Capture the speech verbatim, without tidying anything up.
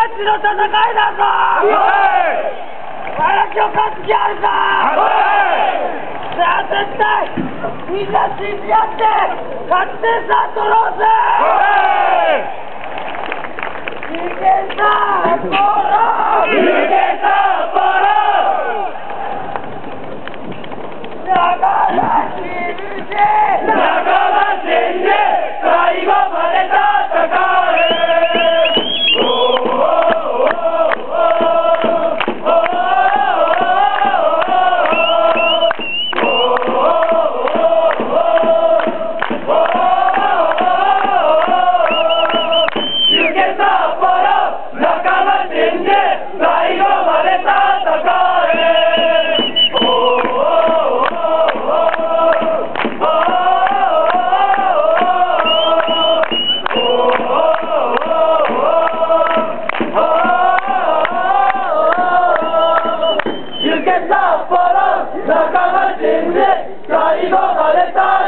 ちの戦いだぞ。お前ら今日勝つ気あるか。さあ絶対みんな信じ合って勝ち点さん取ろうぜ。人間さポロ人間さポロ仲間信じ仲間信じ最後まで戦え。仲間信じ最後まで戦え。